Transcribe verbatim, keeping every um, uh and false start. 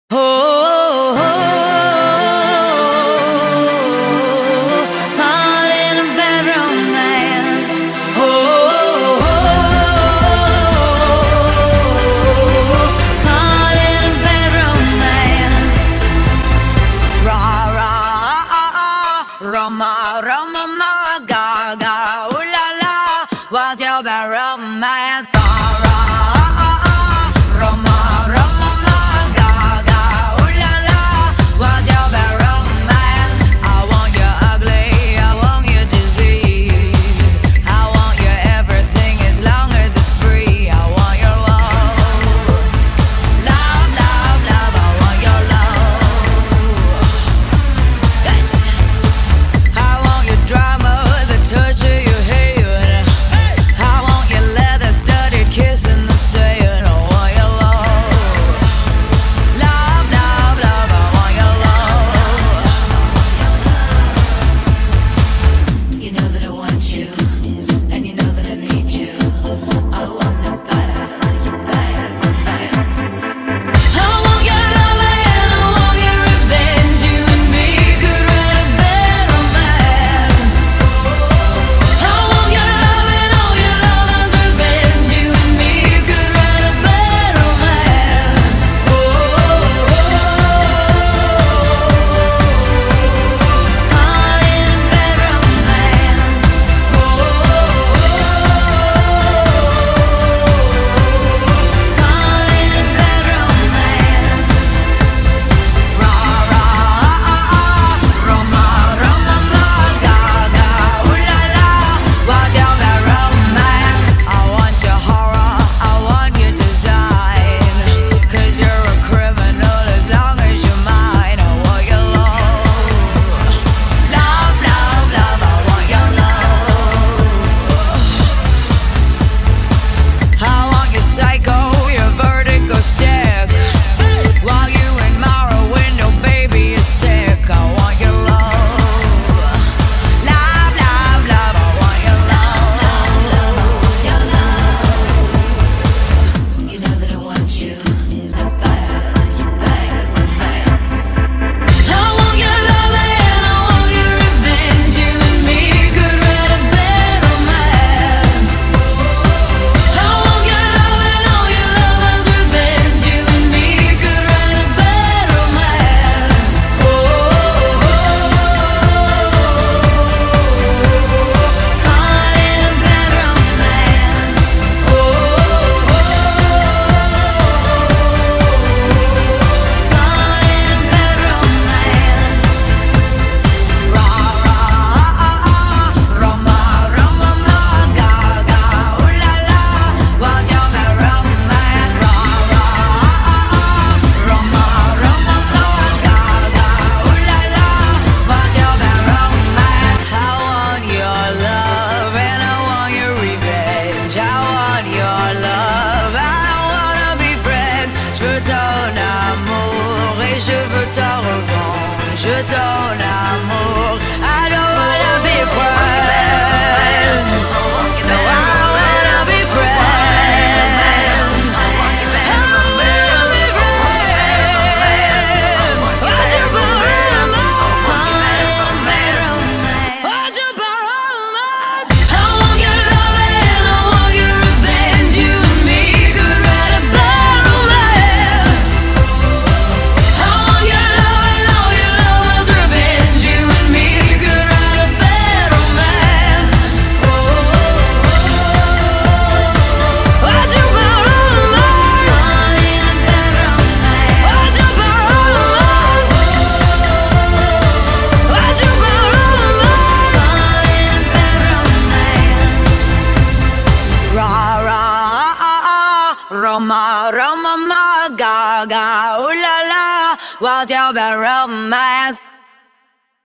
Oh, oh, oh, caught in a bad romance. Oh, oh, oh, caught in a bad romance. Ra ra ah ah, Roma Roma ma ga ga, ooh la la, what's your bad romance? Je donne amour. I don't wanna be friends. No, I wanna be friends. I wanna be friends. What's your problem? What's your problem? I want your love and I want your revenge. You and me could write a bad romance. I want your love and all your lovers revenge. You and me could write a bad romance. Oh, what's your problem? What's your problem? What's your problem? Ra ra ah ah, Roma Roma ma ga ga, ooh la la, what's your bad romance?